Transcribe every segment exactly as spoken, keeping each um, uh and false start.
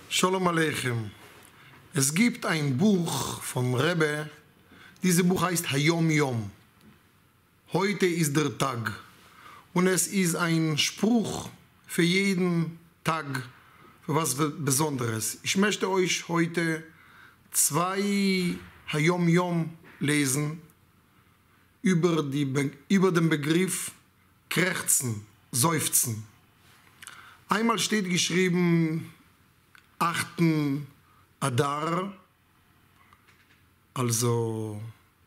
Shalom Aleichem. Es gibt ein Buch vom Rebbe, dieses Buch heißt Hayom Yom. Heute ist der Tag. Und es ist ein Spruch für jeden Tag, für was Besonderes. Ich möchte euch heute zwei Hayom Yom lesen über, die, über den Begriff Krächzen, Seufzen. Einmal steht geschrieben, achten Adar, also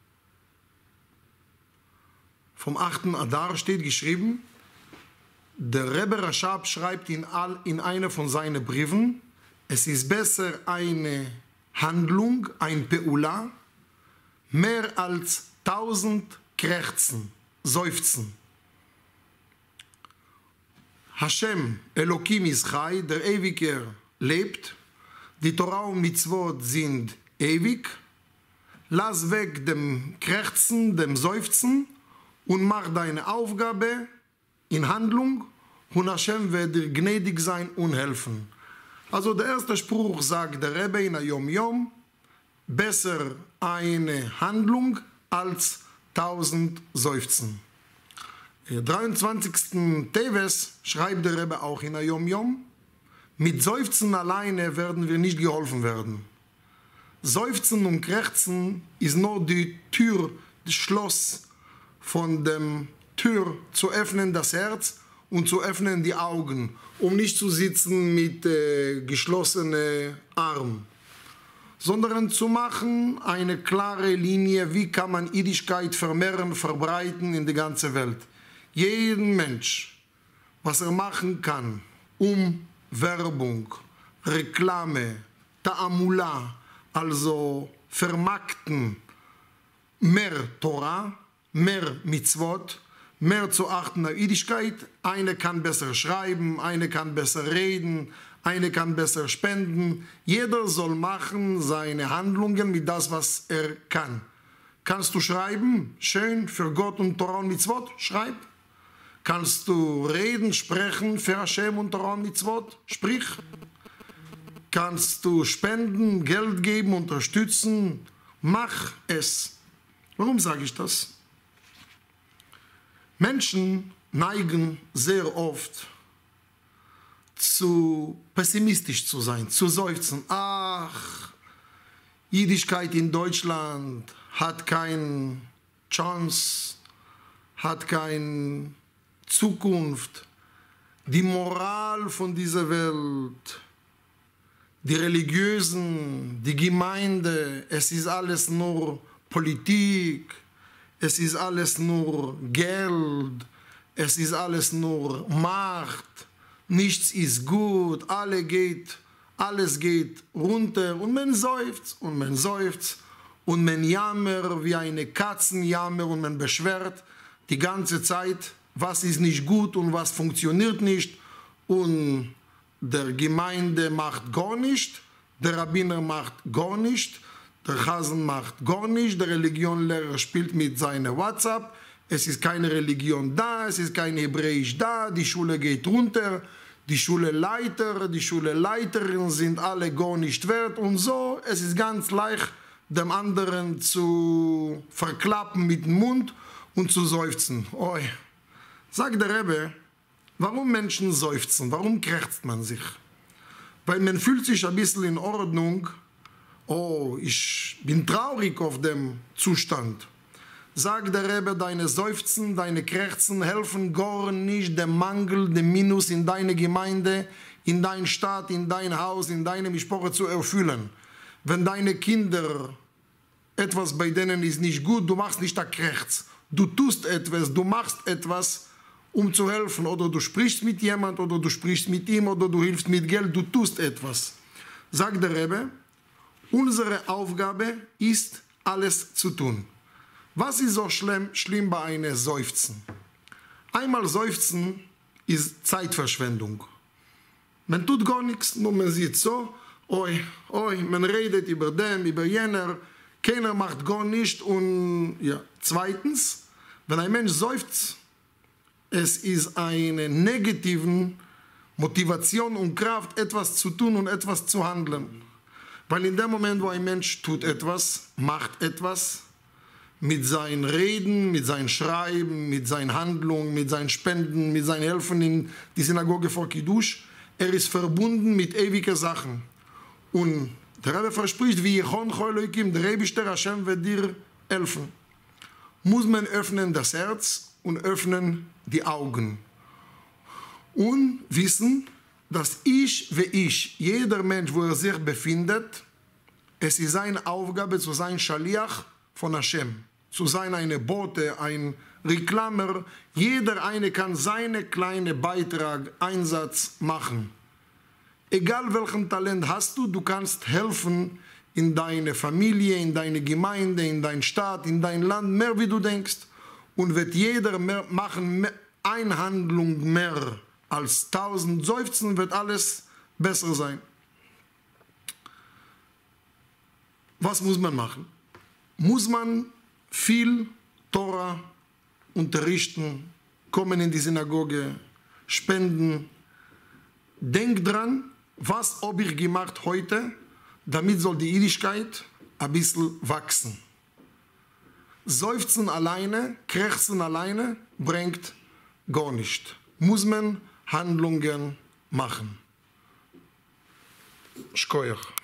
vom achten Adar steht geschrieben, der Rebbe Rashab schreibt in, all, in einer von seinen Briefen, es ist besser eine Handlung, ein Peula, mehr als tausend Krächzen, Seufzen. Hashem, Elokim ist Chai, der Ewige lebt, die Torah und Mitzvot sind ewig, lass weg dem Krächzen, dem Seufzen und mach deine Aufgabe in Handlung und Hashem wird dir gnädig sein und helfen. Also der erste Spruch sagt der Rebbe in Hayom Yom, besser eine Handlung als tausend Seufzen. Am dreiundzwanzigsten Teves schreibt der Rebbe auch in Hayom Yom, mit Seufzen alleine werden wir nicht geholfen werden. Seufzen und Krächzen ist nur die Tür, das Schloss von dem Tür zu öffnen, das Herz und zu öffnen die Augen, um nicht zu sitzen mit äh, geschlossenen Armen, sondern zu machen eine klare Linie, wie kann man Jüdischkeit vermehren, verbreiten in die ganze Welt. Jeden Mensch, was er machen kann, um Werbung, Reklame, Ta'amula, also vermarkten, mehr Torah, mehr Mitzvot, mehr zu achten auf Jüdischkeit. Eine kann besser schreiben, eine kann besser reden, eine kann besser spenden. Jeder soll machen seine Handlungen mit das, was er kann. Kannst du schreiben? Schön, für Gott und Torah und Mitzvot? Schreib. Kannst du reden, sprechen für Hashem und Torah und Mitzvot? Sprich. Kannst du spenden, Geld geben, unterstützen? Mach es. Warum sage ich das? Menschen neigen sehr oft zu pessimistisch zu sein, zu seufzen. Ach, Jüdischkeit in Deutschland hat keine Chance, hat keine Zukunft. Die Moral von dieser Welt, die Religiösen, die Gemeinde, es ist alles nur Politik, es ist alles nur Geld, es ist alles nur Macht, nichts ist gut, alle geht, alles geht runter und man seufzt und man seufzt und man jammert wie eine Katzenjammer und man beschwert die ganze Zeit, was ist nicht gut und was funktioniert nicht und der Gemeinde macht gar nicht, der Rabbiner macht gar nicht, der Chasen macht gar nicht, der Religionlehrer spielt mit seiner WhatsApp, es ist keine Religion da, es ist kein Hebräisch da, die Schule geht runter, die Schuleleiter, die Schuleleiterin sind alle gar nicht wert und so, es ist ganz leicht, dem anderen zu verklappen mit dem Mund und zu seufzen. Oi. Sagt der Rebbe, warum Menschen seufzen, warum krächzt man sich? Weil man fühlt sich ein bisschen in Ordnung, oh, ich bin traurig auf dem Zustand. Sagt der Rebbe, deine Seufzen, deine Krächzen helfen gar nicht dem Mangel, dem Minus in deine Gemeinde, in dein Stadt, in dein Haus, in deine Mischpoche zu erfüllen. Wenn deine Kinder, etwas bei denen ist nicht gut, du machst nicht ein Krächz. Du tust etwas, du machst etwas, um zu helfen. Oder du sprichst mit jemand, oder du sprichst mit ihm, oder du hilfst mit Geld, du tust etwas. Sagt der Rebbe, unsere Aufgabe ist, alles zu tun. Was ist so schlimm, schlimm bei einem Seufzen? Einmal Seufzen ist Zeitverschwendung. Man tut gar nichts, nur man sieht so, oi, oi, man redet über den, über jener, keiner macht gar nichts und ja. Zweitens, wenn ein Mensch seufzt, es ist eine negative Motivation und Kraft, etwas zu tun und etwas zu handeln. Weil in dem Moment, wo ein Mensch tut etwas, macht etwas, mit seinen Reden, mit seinem Schreiben, mit seinen Handlungen, mit seinen Spenden, mit seinen Helfen in die Synagoge vor Kiddush, er ist verbunden mit ewigen Sachen. Und der Rebbe verspricht, wie Yechon Choyloikim, der Rebischter Hashem wird dir helfen. Muss man öffnen das Herz und öffnen die Augen. Und wissen, dass ich wie ich, jeder Mensch, wo er sich befindet, es ist seine Aufgabe zu sein Schaliach von Hashem. Zu sein eine Bote, ein Reklamer. Jeder eine kann seinen kleinen Beitrag, Einsatz machen. Egal welchen Talent hast du, du kannst helfen in deine Familie, in deine Gemeinde, in dein Staat, in dein Land, mehr wie du denkst. Und wird jeder mehr machen, mehr, eine Handlung mehr als tausend Seufzen, wird alles besser sein. Was muss man machen? Muss man viel Tora unterrichten, kommen in die Synagoge, spenden. Denk dran, was habe ich gemacht heute, damit soll die Jüdischkeit ein bisschen wachsen. Seufzen alleine, krächzen alleine bringt gar nicht. Muss man Handlungen machen. Shkoyach.